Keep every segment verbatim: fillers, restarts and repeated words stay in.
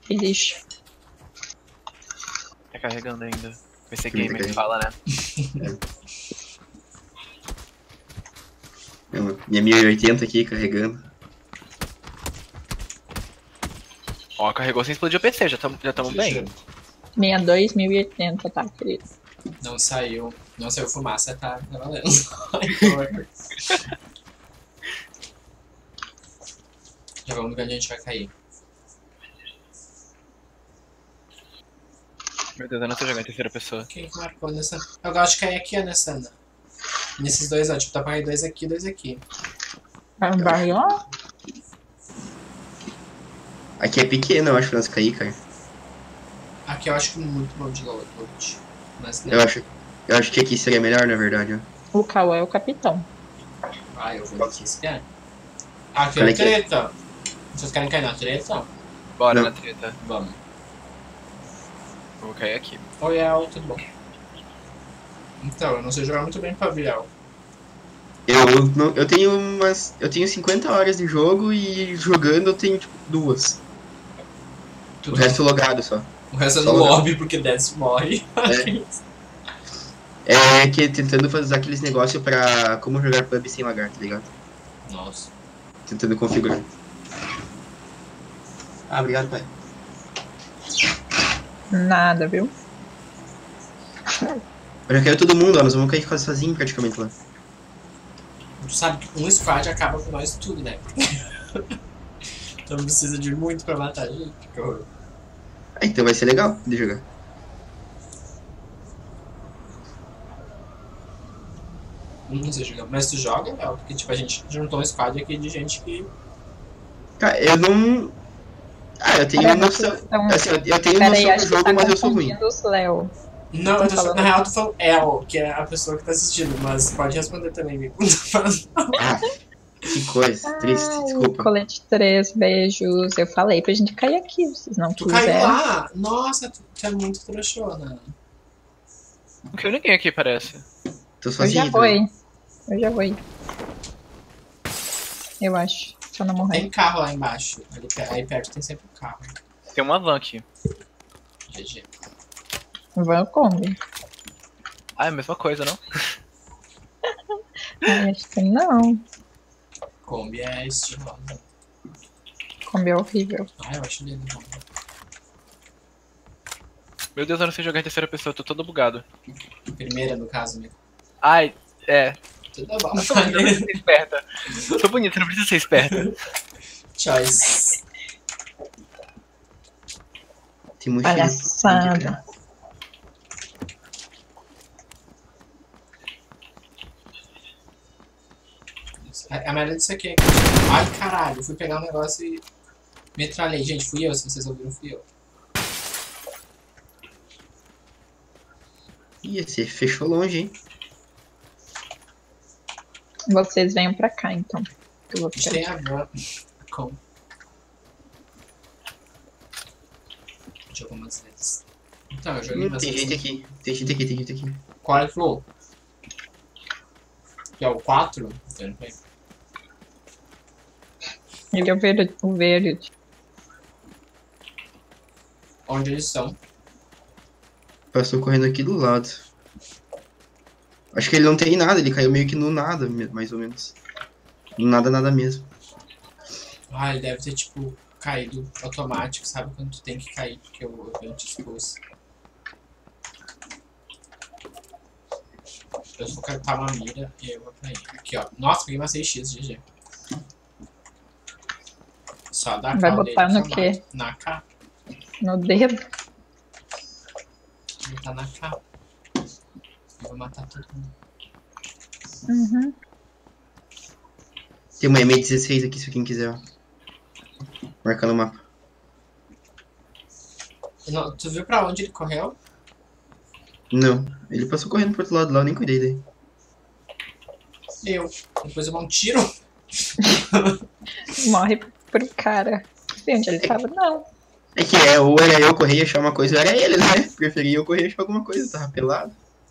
Que lixo. Tá carregando ainda. P C Gamer que fala, né? É. Minha mil e oitenta aqui carregando. Ó, carregou sem explodir o P C, já estamos já tamo bem. sessenta e dois, mil e oitenta, tá, querido? Não saiu. Não saiu fumaça, tá, tá valendo. Já vamos ver onde a gente vai cair. Meu Deus, eu não tô jogando em terceira pessoa. Quem que marcou nessa? Eu gosto de cair aqui, ó, nessa, Ana. Nesses dois, ó. Tipo, dá pra cair dois aqui, dois aqui. Vai lá? Aqui é pequeno, eu acho, pra nós cair, cara. Aqui eu acho que muito bom de load. Mas não. Eu acho, eu acho que aqui seria melhor, na verdade, ó. O Cauã é o capitão. Ah, eu vou aqui se quer. Aqui Olha é aqui. treta. Vocês querem cair na treta? Bora Não. na treta. Vamos. Eu vou cair aqui. Oi, El, tudo bom? Então, eu não sei jogar muito bem pavilhão. Eu, não, eu tenho umas. Eu tenho cinquenta horas de jogo e jogando eu tenho, tipo, duas. Tudo O resto logado só. O resto é Só no logado. lobby, porque desce morre. É que tentando fazer aqueles negócios pra como jogar pub sem lagar, tá ligado? Nossa. Tentando configurar. Ah, obrigado, pai. Nada, viu? Eu já caiu todo mundo, ó. Nós vamos cair quase sozinho praticamente lá. Tu sabe que um squad acaba com nós tudo, né? Então precisa de muito pra matar a gente. Que horror. Ah, então vai ser legal de jogar. Não sei jogar. Mas tu joga, Léo? Porque tipo, a gente juntou um squad aqui de gente que. Cara, eu não. Ah, eu tenho Peraí, noção. vocês tão- Assim, eu eu tenho Peraí, noção acho do que jogo, tá mas eu sou ruim. confundindo os Léo. Não, eu tô, falando. na real tu falou El, que é a pessoa que tá assistindo, mas pode responder também, amigo. Ah, que coisa. Triste, Ai, desculpa. Colete três, beijos. Eu falei pra gente cair aqui, vocês não Tu caiu quiseram. lá! Nossa, tu, tu é muito trouxona. Não caiu ninguém aqui, parece. Tô Eu sozinho. já vou também. aí. Eu já vou aí. Eu acho. Se eu não morrer. Tem carro lá embaixo. Ali, pe- aí perto tem sempre um carro. Tem uma van aqui. G G. Van Kombi. Ah, é a mesma coisa, não? Ai, acho que não. Kombi é estilosa. Kombi é horrível. Ah, eu acho lindo. Kombi. Meu Deus, eu não sei jogar em terceira pessoa, eu tô todo bugado. Primeira, no caso, amigo. Ai, é. Tudo bom. Eu sou bonita, não precisa ser esperta. Eu sou bonita, não precisa ser esperta. Choice. Tem muito Palhaçada. A, a maioria disso aqui é... Ai, caralho. Fui pegar um negócio e... Metralhei. Gente, fui eu. Se vocês ouviram, fui eu. Ih, você fechou longe, hein? Vocês venham pra cá, então. Que eu vou A gente ficar. tem a van. Com. De algumas vezes. Então, eu joguei Hum, bastante. tem gente aqui. Tem gente aqui, tem gente aqui. Qual é o flow? Que é o quatro? Ele é o verde. O verde. Onde eles são? Passou correndo aqui do lado. Acho que ele não tem nada, ele caiu meio que no nada, me- mais ou menos. No nada, nada mesmo. Ah, ele deve ter, tipo, caído automático, sabe? Quando tu tem que cair, porque eu, eu te expus. Eu vou captar uma mira e eu vou pra aí. Aqui, ó. Nossa, peguei uma seis x, G G. Só dá Vai K botar dele, no só quê? mata. Na K. No dedo. Vou botar na K. Eu vou matar todo mundo. Uhum. Tem uma M dezesseis aqui se quem quiser, ó. Marcando o mapa. Não, tu viu pra onde ele correu? Não, ele passou correndo pro outro lado lá, eu nem cuidei dele. Eu. Depois eu dou um tiro. Morre pro cara. Sei onde ele tava? Não. É que é, ou era eu correr e achar uma coisa, ou era ele, né? Preferia eu correr e achar alguma coisa, tava pelado.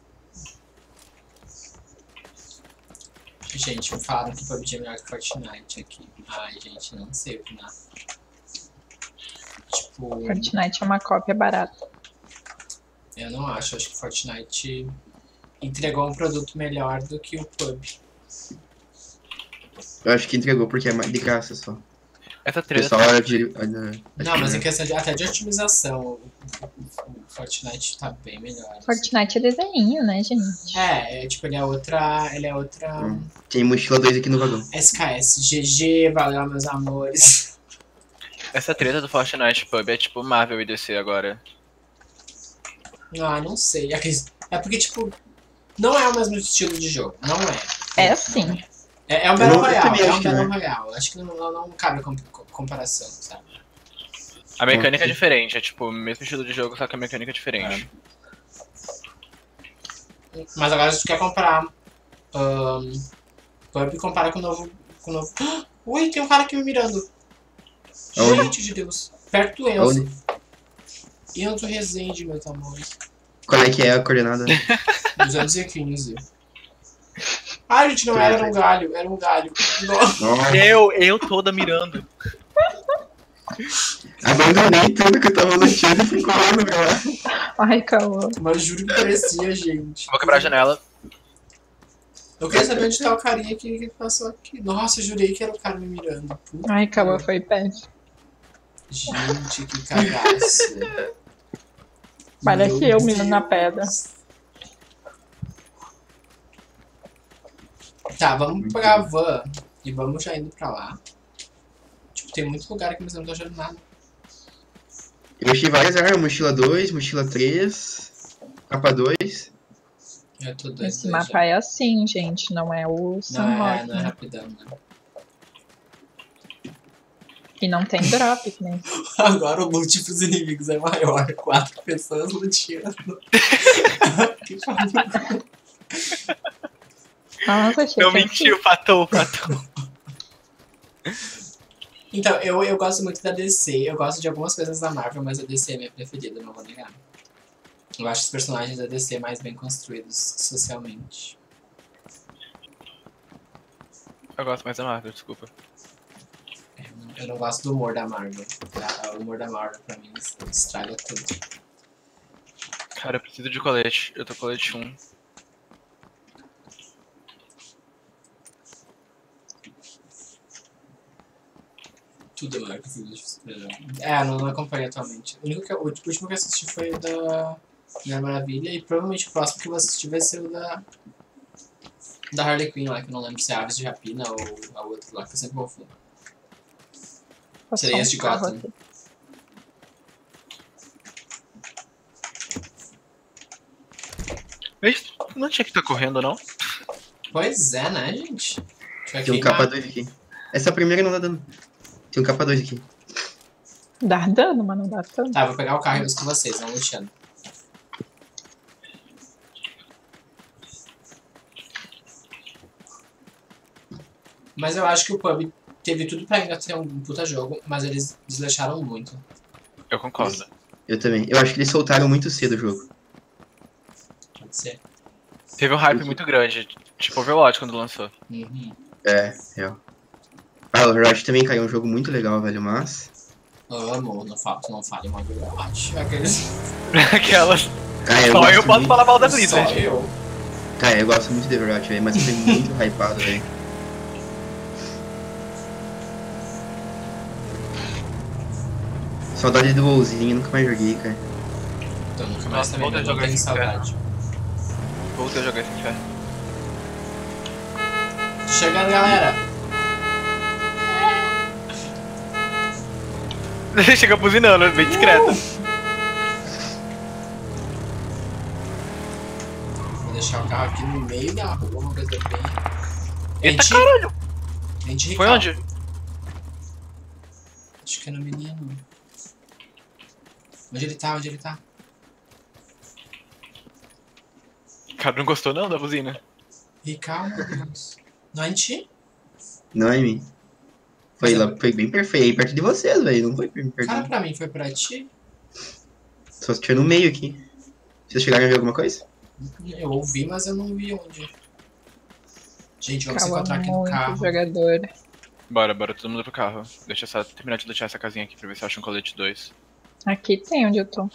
Gente, me falaram que P U B G é melhor que Fortnite aqui. Ai, gente, não sei opinar. Tipo, tipo. Fortnite é uma cópia barata. Eu não acho, acho que Fortnite entregou um produto melhor do que o P U B G. Eu acho que entregou porque é mais de graça só. Essa O treta pessoal tá... olha de. olha- Não, mas em é. questão de, até de otimização, o, o- o Fortnite tá bem melhor. Fortnite é desenho, né, gente? É, é tipo, ele é outra. Ele é outra. Hum. Tem mochila dois aqui no vagão. S K S. G G, valeu, meus amores. Essa treta do Fortnite P U B é tipo Marvel e D C agora. Ah, não sei. É que- é porque, tipo, não é o mesmo estilo de jogo. Não é. É sim. É, é um Eu Battle não- eu Royale. também É acho um que Battle não Royale. Acho que não, não, não cabe com, com- comparação, sabe? A mecânica é Ok. diferente, é tipo o mesmo estilo de jogo, só que a mecânica é diferente. Mas agora se tu quer comparar ahn, P U B G, compara com o novo. Com o novo... Ui, tem um cara aqui me mirando. Aonde? Gente de Deus. Perto do Enzo. Aonde? Enzo Rezende, meus amores. Qual é que é a coordenada? duzentos e quinze. Ai, gente, não era, era um galho. Era um galho. Nossa. Nossa, Eu, eu toda mirando. abandonei tudo que eu tava lutando e fui correndo pra lá. Ai, calma. Mas juro que parecia, gente. Vou quebrar a janela. Eu queria saber onde tá o carinha que, que passou aqui. Nossa, eu jurei que era o cara me mirando. Puta Ai, calma, que- foi perto. Gente, que cagaço. Parece Meu eu mirando na Deus. pedra. Tá, vamos pegar a van e vamos já indo pra lá. Tipo, tem muito lugar aqui, mas eu não tô achando nada. Eu achei várias armas, mochila dois, mochila três, capa dois. Eu tô doido. Esse mapa é assim, gente. Não é o San Não, é, Roque, não é né? rapidão, né? E não tem drop, né? Agora o loot pros inimigos é maior. Quatro pessoas luteando. Que pariu. Nossa, achei Não que era mentiu, patou, patou. Então, eu, eu gosto muito da D C. Eu gosto de algumas coisas da Marvel, mas a D C é minha preferida, não vou negar. Eu acho os personagens da D C mais bem construídos socialmente. Eu gosto mais da Marvel, desculpa. Eu não, eu não gosto do humor da Marvel. Tá? O humor da Marvel, pra mim, estraga tudo. Cara, eu preciso de colete. Eu tô com colete um. Tudo melhor que o filme de super-herói. É, não, não acompanho atualmente. O, único que, eu- o último que eu assisti foi o da Mulher Maravilha e provavelmente o próximo que eu vou assistir vai ser o da da Harley Quinn lá, que eu não lembro se é Aves de Rapina ou a outra lá, que eu sempre confundo. Passou Seria um esse de carro Gotham. aqui. Mas não tinha que estar correndo, não? Pois é, né, gente? Vai Tem um queimar. capa dois aqui. Essa primeira não dá dano. Tem um capa dois aqui. Dá dano, mas não dá tanto. Tá, vou pegar o carro e busco vocês, não Luciano. Mas eu acho que o P U B G teve tudo pra ainda ter um puta jogo, mas eles desleixaram muito. Eu concordo. Eu também. Eu acho que eles soltaram muito cedo o jogo. Pode ser. Teve um hype muito grande, tipo Overwatch quando lançou. Uhum. É, real. Ah, o Overwatch também caiu um jogo muito legal, velho, mas... Amo, não falo, não fale mal do Overwatch. Aqueles... Aquelas. Cara, eu Só gosto eu posso muito... falar mal da Só Blizzard. eu. Cara, eu gosto muito de Overwatch, velho, mas foi muito hypado, velho. Saudade do WoWzinho, nunca mais joguei, cara. Então nunca mais Nossa, também, volta a mas não jogar tenho esse saudade. Voltei a jogar esse inferno. Chegando, galera! Chega buzinando, bem discreto. Vou deixar o carro aqui no meio da rua, uma coisa bem... Eita Gente, caralho! gente Foi rical. onde? Acho que é no menino. Onde ele tá? Onde ele tá? O cara não gostou não da buzina? Rical, meu Deus. Não é em ti? Não é em mim. Foi, lá, foi bem perfeito, perto de vocês, velho, não foi perto de Cara, mim. pra mim foi pra ti. Só se tiver no meio aqui. Vocês chegaram a ver alguma coisa? Eu ouvi, mas eu não vi onde. Gente, vamos se Calma, encontrar aqui no muito carro. jogador. Bora, bora, todo mundo pro carro. Deixa eu só terminar de lutear essa casinha aqui pra ver se eu acho um colete dois. Aqui tem onde eu tô.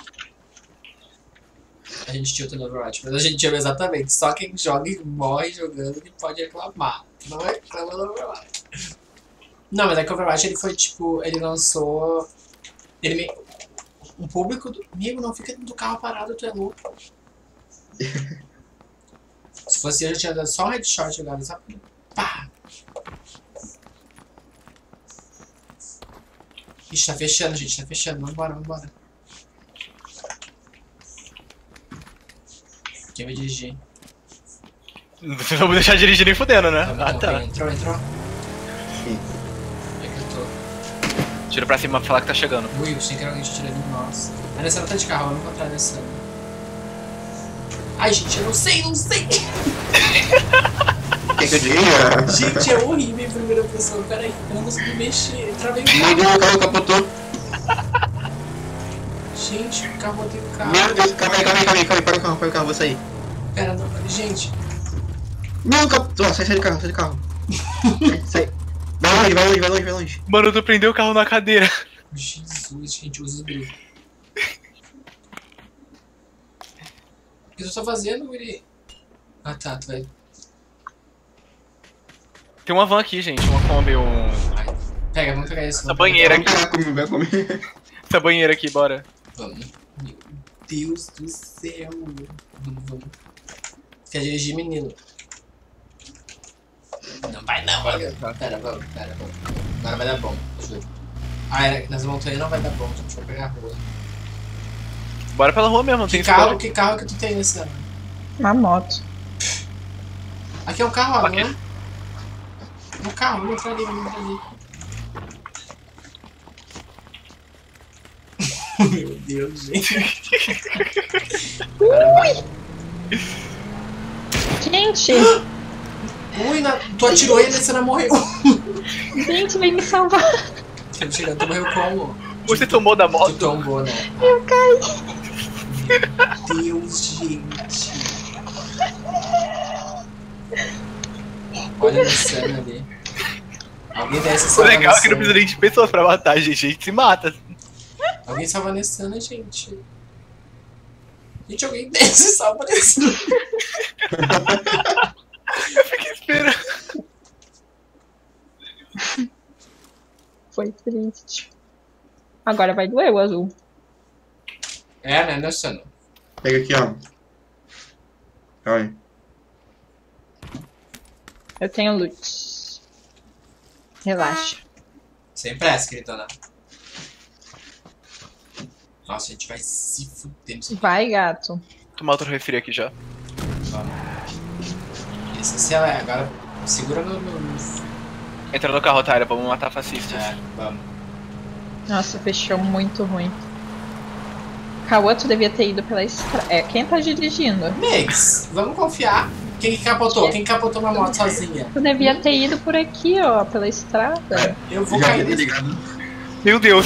A gente tilta no Overwatch, mas a gente ama exatamente. Só quem joga e morre jogando que pode reclamar. Não reclama no Overwatch. Não, mas é que o Overwatch ele foi tipo. Ele lançou. Ele me... Um público. Do... Amigo, não fica do carro parado, tu é louco. Se fosse eu, já tinha dado só um headshot agora, sabe? Pá! Ixi, tá fechando, gente, tá fechando. Vambora, vambora. Quem vai dirigir? Não vamos deixar dirigir nem fudendo, né? Tá, Ah, tá. Entrou, entrou. Sim. Onde é que eu tô? Tira pra cima pra falar que tá chegando. Ui, eu achei que era alguém tirando de nós. A Nessana tá de carro, vamos encontrar a Nessana. Ai, gente, eu não sei, não sei. Quer que eu diga? Gente, é horrível em primeira pessoa. Peraí, eu não consegui mexer. Travei o Meu carro. Deus, o carro capotou. Gente, o carro botei o carro. Meu Deus, calma aí, calma aí, calma aí, calma aí, para o carro, para o carro, vou sair. Pera, não, gente. Meu, capotou, sai, sai do carro, sai do carro. Sai, sai. Vai longe, vai longe, vai longe, vai longe. Mano, tu prendeu o carro na cadeira. Jesus, gente, usa o grilo. O que tu tá fazendo, Willy? Ah, tá, tu vai. Tem uma van aqui, gente. Uma Kombi, um... Vai. Pega, vamos pegar isso. Essa banheira Vai aqui. pegar comigo, vai comer. Essa banheira aqui, bora. Vamos. Meu Deus do céu. Vamos, vamos. Quer dirigir, menino? Não vai não, olha. Pera, vamos, pera, vamos. Agora vai dar bom, juro. Ah, era que nas montanhas não vai dar bom, gente. Vou pegar a rua. Bora pela rua mesmo, não Que tem carro, escolha. que carro que tu tem nesse ano? Uma moto. Aqui é um carro, ó, Aqui. não é? Um carro, vamos entrar ali, vamos entrar ali. Meu Deus, gente. Gente! Ui, na... tu atirou e a Nessana morreu. Gente, vem me salvar! Tu chegou, tu morreu como? Você tomou da Tu moto? tombou, né? Eu caí! Meu Deus, gente. Olha a Nessana ali. Alguém desce e O salva a legal é que não Nessana. precisa nem de pessoas pra matar, gente. A gente se mata. Alguém salva a Nessana, gente. Gente, alguém desce e salva a Nessana. Eu fiquei esperando. Foi triste. Agora vai doer o azul. É, né, Nessana? Pega aqui, ó. Olha. Eu tenho loot. Relaxa. Sem pressa, queridona. Nossa, a gente vai se fuder nisso. Vai, gato. Tomar outro refri aqui já. Vamos. Isso, acelera. Agora segura no... no... Entra no carro, Tyra, vamos matar fascistas. É, vamos. Nossa, fechou muito ruim. Cauã, tu devia ter ido pela estrada. É, quem tá dirigindo? Mix, vamos confiar. Quem que capotou? Quem capotou uma moto sozinha? Tu devia ter ido por aqui, ó, pela estrada. Eu vou Já cair fiquei nesse... ligado. Meu Deus.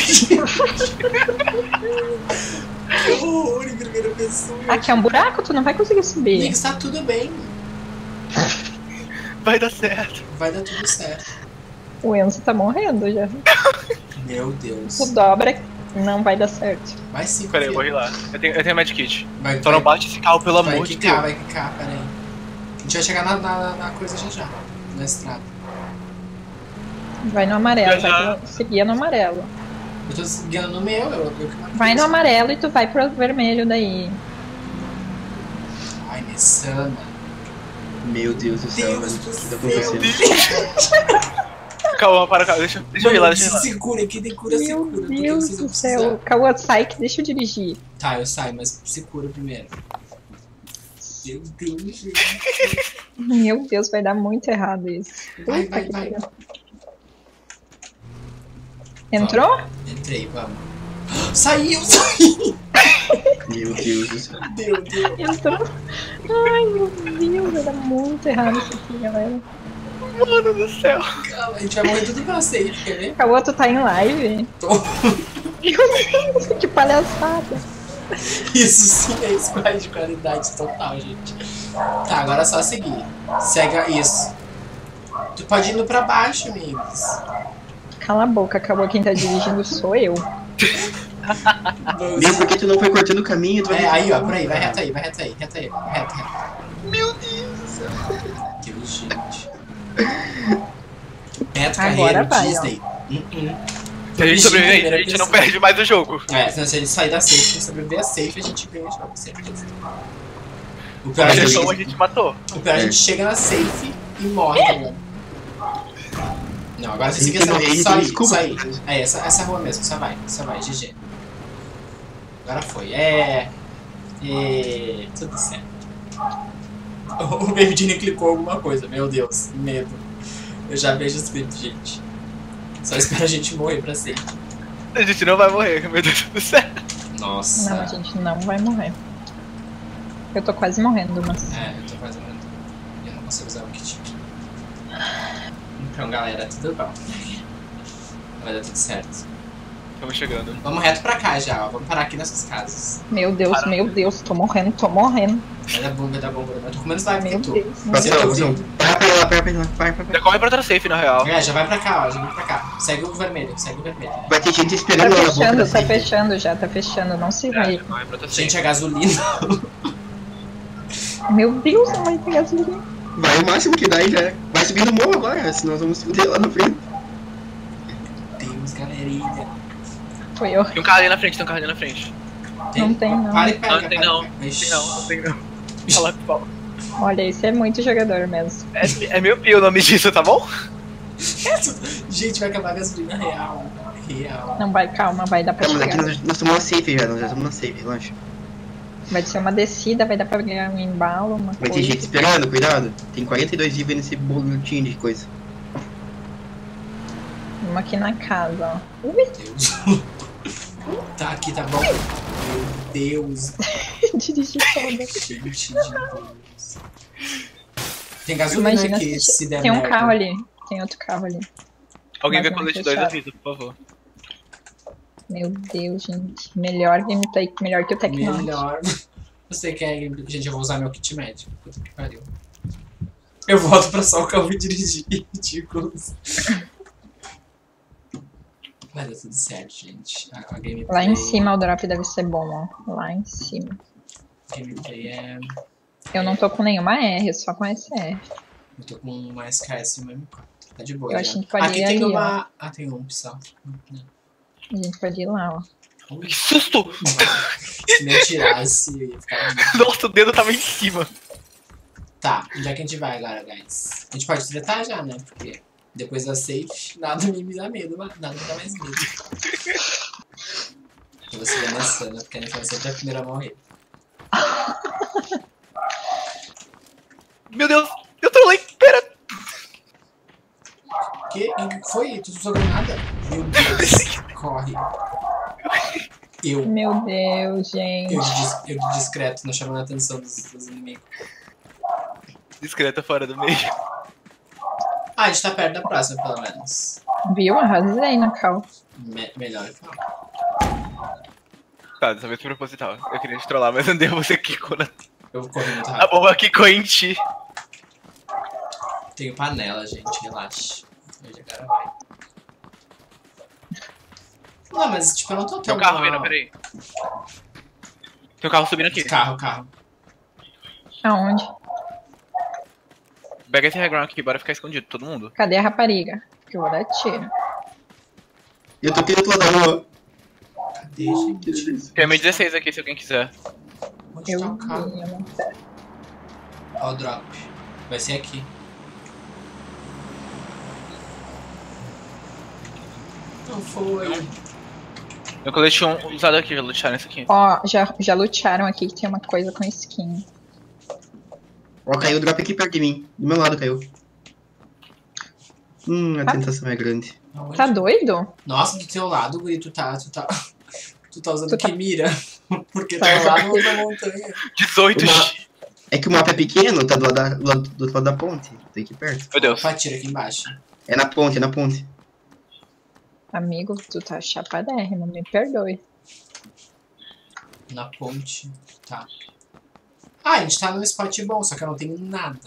Que horror em primeira pessoa. Aqui é um buraco, tu não vai conseguir subir. Mix, tá tudo bem. Vai dar certo. Vai dar tudo certo. O Enzo tá morrendo já. Meu Deus. Tu dobra, não vai dar certo. Vai sim, Pera aí, eu vou confia. ir lá. Eu tenho, eu tenho medkit. Vai, Só não vai, bate esse carro, pelo vai amor de quicar, Deus. vai quicar, pera aí. A gente vai chegar na, na, na coisa já já. Na estrada. Vai no amarelo, Já, já. vai pro- seguir no amarelo. Eu tô seguindo no meu, eu, eu que marquei Vai no isso. amarelo e tu vai pro vermelho daí. Ai, Nessana. Meu Deus do céu, Deus velho. do O que céu. tá acontecendo? Calma, para, calma. Deixa, deixa eu ir lá, deixa eu ir lá. Se segura aqui, tem cura Meu segura. Porque Deus vocês vão do céu. precisar. Cauã, sai que deixa eu dirigir. Tá, eu saio, mas se cura primeiro. Meu Deus, gente. Meu Deus, vai dar muito errado isso. Vai, Puta vai, que vai. pariu. Entrou? Entrei, vamos. Saiu, saiu! Meu Deus do céu. Meu Deus. Entrou. Ai, meu Deus, vai dar muito errado isso aqui, galera. Mano do céu. Calma, a gente vai morrer tudo pra safe, quer ver? Cauã, tu tá em live? Tô. Meu Deus, que palhaçada. Isso sim é squad de qualidade total, gente. Tá, agora é só seguir. Segue isso. Tu pode ir indo pra baixo, amigos. Cala a boca, Cauã, quem tá dirigindo sou eu. Viu por que tu não foi cortando o caminho? Tu vai É, ter que- aí, ó, por aí, vai reto aí, vai reto aí, reto aí, reto, reto. Meu Deus do céu. Deus, gente. Beto Agora Carreiro, vai, Disney. Hum, hum. Se a gente sobreviver, a gente não perde mais o jogo. É, se a gente sair da safe e sobreviver a safe, a gente ganha o jogo, certeza. O pior é Mas a a gente, a gente matou. o pior é a É. gente chega na safe e morre, tá ligado? Não, agora você Tem seguir que essa morrer, rua, só tem aí, desculpa. só aí. É, essa, essa rua mesmo, só vai, só vai, G G. Agora foi, é... E... Tudo certo. O Bebidini clicou alguma coisa, meu Deus, medo. Eu já vejo o script, gente. Só espera a gente morrer pra sempre. A gente não vai morrer, meu Deus do céu. Nossa. Não, a gente não vai morrer. Eu tô quase morrendo, mas. É, eu tô quase morrendo. Eu não consigo usar o kit. Então, galera, tudo bom. Vai dar tudo certo. Estamos chegando. Vamos reto pra cá já, ó. Vamos parar aqui nessas casas. Meu Deus, Caramba. meu Deus, tô morrendo, tô morrendo. Vai dar bom, vai dar bom, vai dar bom. Eu tô com menos live Meu que tu. Deus. meu Você Passou, tá passou. ouvindo? Vai pra lá, vai pra lá, vai pra lá. Já corre pra outra safe, na real. É, já vai pra cá, ó. Já vai pra cá. Segue o vermelho, segue o vermelho. Vai ter gente Tá esperando lá na boca fechando, da tá safe. fechando já, tá fechando, não se vai. É, corre pra outra Gente, safe. a gasolina. Meu Deus, não vai ter gasolina. Vai o máximo que dá e já. Vai subir no morro agora, senão nós vamos fuder lá na frente. Deus, galerinha. Foi eu. Tem um carro ali na frente, tem um carro ali na frente. Não tem, não. Para e pega, Não, não tem para e não. pega. Não Ixi. tem não, não tem não. Olha lá que pau. Olha, isso é muito jogador mesmo. É, é meio pio o nome disso, tá bom? Gente, vai acabar a gasolina real. Real. Não vai, calma, vai dar pra Calma, aqui chegar. nós, nós estamos na safe já, nós já estamos na safe, relaxa. Vai ser uma descida, vai dar pra ganhar um embalo, uma Vai ter coisa. gente esperando, cuidado. Tem quarenta e dois vivos aí nesse boletim de coisa. Uma aqui na casa, ó. Ui, Deus. Tá aqui, tá bom? Meu Deus. dirigi toda. Gente de Deus. Tem gasolina Imagina aqui, se se der tem um merda. carro ali. Tem outro carro ali. Alguém Mas vê não colete dois, fecharam. avisa, por favor. Meu Deus, gente. Melhor gameplay, melhor que o Tecnoid. Melhor. Você quer, gente, eu vou usar meu kit médico. Puta que pariu. Eu volto pra só o carro e dirigir. Ridículos. Vai dar tudo certo, gente. A, a gameplay, Lá em cima o drop deve ser bom, ó. Lá em cima. gameplay é... Eu não tô com nenhuma R, só com S R. Eu tô com uma S K S e uma M quatro. Tá de boa. Eu já. acho que pode Aqui ir tem ali, uma... Ah, tem uma opção. A gente pode ir lá, ó. Que susto! Se me atirasse, eu ia ficar... Nossa, o dedo tava em cima. Tá, onde é que a gente vai agora, guys? A gente pode tretar já, né? Porque depois da safe, nada me dá medo, mas nada me dá mais medo. Eu vou seguir nessa, né? Porque a gente vai sempre a primeira a morrer. Meu Deus, eu trolei, pera. Que? O que foi? Tu usou granada? Meu Deus, corre. Eu, Meu Deus, eu, gente. de, dis- eu de discreto, não chamando a atenção dos, dos inimigos. Discreta fora do meio. Ah, a gente tá perto da próxima, pelo menos. Viu? Arrasei na cal. Me melhor que Tá, dessa vez foi proposital. Eu queria te trollar, mas não deu, você quicou na... eu vou correr muito A rápido. bomba quicou em ti. Tenho panela, gente, relaxa. Hoje agora vai. Não, mas tipo, eu não tô Tem tão um carro mal. vindo, peraí. Tem um carro subindo aqui. Carro, carro. Aonde? Pega esse high ground aqui, bora ficar escondido, todo mundo. Cadê a rapariga? Que eu vou dar tiro. Eu tô aqui do outro lado da rua. Cadê, gente? Tem M dezesseis aqui, se alguém quiser. Onde Eu tá o carro? vi, eu não sei. Ó, o drop. Vai ser aqui. Não foi. Meu colete um usado aqui, já lutaram isso aqui. Ó, já, já lutearam aqui que tem uma coisa com skin. Ó, caiu o drop aqui perto de mim. Do meu lado caiu. Hum, a tentação é grande. Aonde? Tá doido? Nossa, do teu lado, Guri, tu tá. Tu tá, tu tá usando Tu tá- que mira. Porque Tá. tá lá no da montanha. dezoito Uma- x. É que o mapa é pequeno, tá do lado, da, do lado, do outro lado da ponte. Tá aqui perto. Meu Deus. Opa, tira aqui embaixo. É na ponte, é na ponte. Amigo, tu tá chapadérrimo, me perdoe. Na ponte. Tá. Ah, a gente tá num spot bom, só que eu não tenho nada.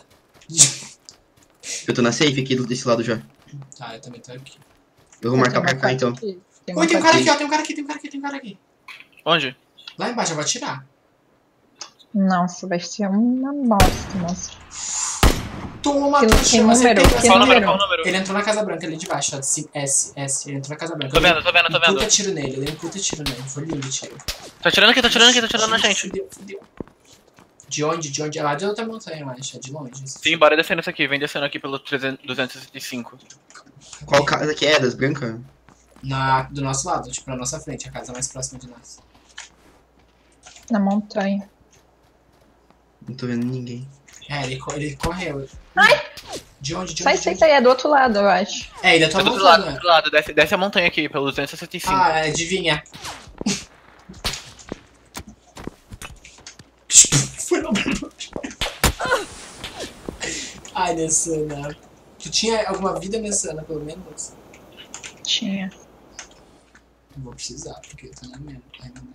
Eu tô na safe aqui do- desse lado já. Tá, eu também tô aqui. Eu vou marcar Tem uma pra cá parte então. aqui, tem Oi, uma tem um parte- cara aqui, ó. Tem um cara aqui, tem um cara aqui, tem um cara aqui. Onde? Lá embaixo, eu vou atirar. Nossa, vai ser uma bosta, nossa. Toma, Que- tu que chama, número? acertei, Que Qual o acertei. número? número? Qual o número? Ele entrou na Casa Branca ali de baixo, ó. de S, S. Ele entrou na Casa Branca. Tô vendo, tô vendo, tô Um vendo. puta tiro nele, eu dei um puta tiro nele. Foi lindo o tiro. Tá atirando aqui, tá atirando aqui, tá atirando na gente. Fudeu, fudeu. De onde? De onde? É lá de outra montanha, eu acho. É de longe. Sim, bora descendo isso aqui. Vem descendo aqui pelo trezentos, duzentos e sessenta e cinco. Qual casa que é? Das brancas? Na, do nosso lado, tipo, na nossa frente, a casa mais próxima de nós. Na montanha. Não tô vendo ninguém. É, ele, co- ele correu. Ai! De onde? De onde? Sai, de sai, onde? sai, é do outro lado, eu acho. É, ele é Tá tua do outro montanha, lado, do né? outro lado. Desce, desce a montanha aqui, pelo duzentos e sessenta e cinco. Ah, é, adivinha. Foi no... Ai, Nessana. Tu tinha alguma vida, Nessana, pelo menos? Tinha. Não vou precisar, porque eu tô na merda. Ai, não.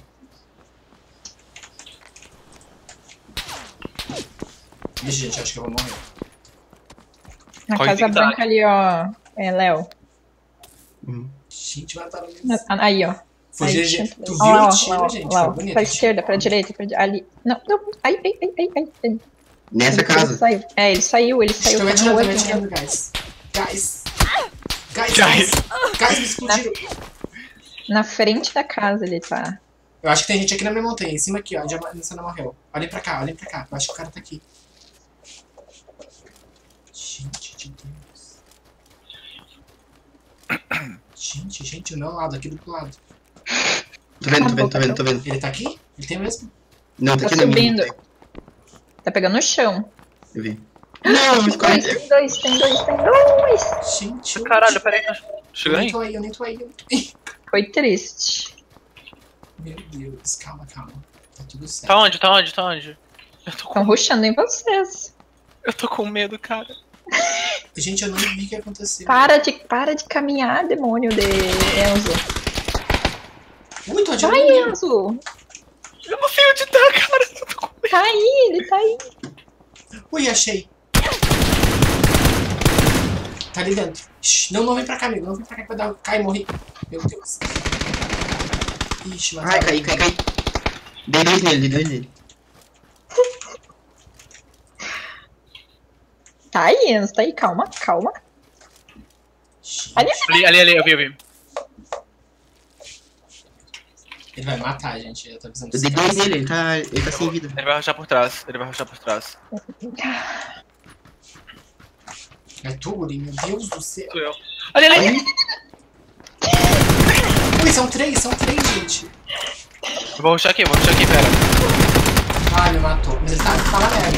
Vixe, gente, acho que eu vou morrer. Na Corre Casa zigzag. Branca ali, ó. É, Léo. Hum. Gente, mataram mesmo. Na- Aí, ó. Fugiu, Aí, gente. tinha- Tu ó, viu lá, o ó, tiro, lá, ó, gente? lá, Foi ó. bonito. Pra esquerda, pra direita, pra di- ali. Não, não. Ai, ai, ai, ai, ai. ai. Nessa Ele casa? saiu. É, ele saiu, ele saiu. Tô me tá na atirando, rua tô me aqui, atirando, guys. Guys. Guys, Guys. guys. Guys, me explodiram. Na frente da casa ele tá. Eu acho que tem gente aqui na minha montanha, em cima aqui, ó. Já Nessana morreu. Olhem pra cá, olhem pra cá. Eu acho que o cara tá aqui. Gente de Deus. Gente, gente, do meu lado, aqui do outro lado. Tô vendo, tô vendo, tô vendo, tô vendo. Ele tá aqui? Ele tem mesmo? Não, tá Tá aqui na minha. subindo. Tá pegando no chão. Eu vi. Não, me Tem esconde. dois, tem dois, tem dois, tem dois. Gente, eu... Caralho, peraí. Tá Eu chegando nem aí? tô aí, eu nem tô aí. Eu nem tô aí. Foi triste. Meu Deus, calma, calma. Tá tudo certo. Tá onde? Tá onde? Tá onde? Eu tô com, Estão rushando em vocês. eu tô com medo, cara. Gente, eu não vi o que aconteceu. Para de, para de caminhar, demônio de Enzo. Ui, tô Vai, atirando. Enzo. Eu não sei onde tá, cara. Eu tô com medo. Tá aí, ele tá aí. Ui, achei. Tá ali dentro. Shhh, não, não vem pra cá, amigo. Não vem pra cá que vai dar. Cai, morri. Meu Deus. Ixi, Ai, mataram. caí, caí, caí. Dei dois nele, dei dois nele. Tá aí, Enzo, tá aí. Calma, calma. Shhh. Ali, Ali, ali, ali, eu vi, eu vi. Ele vai matar, gente. Eu tô avisando Eu esse dei cara. dois nele, ele tá, ele tá sem vida. Ele vai rushar por trás. Ele vai rushar por trás. É tu, Guri? Meu Deus do céu. Sou eu. Ali, ali, ali. Ui, são três, são três, gente. Eu vou rushar aqui, eu vou rushar aqui, pera. Ah, me matou. Mas ele tá, tá na merda.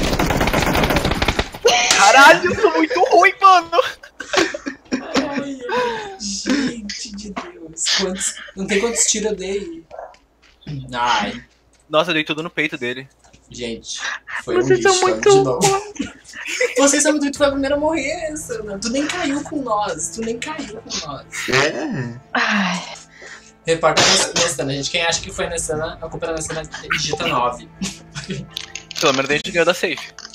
Caralho, eu sou muito ruim, mano. Ai, gente de Deus. Quantos... Não tem quantos tiros eu dei. Ai, Nossa, eu dei tudo no peito dele. gente. Foi Vocês um são lixo, muito de novo. Vocês são muito... Tu foi a primeira a morrer, Sana. Tu nem caiu com nós. Tu nem caiu com nós. É. Ai, Reporta a Nessana, gente. Quem acha que foi a Nessana, a culpa da Nessana digita nove. Pelo menos a gente ganhou da safe.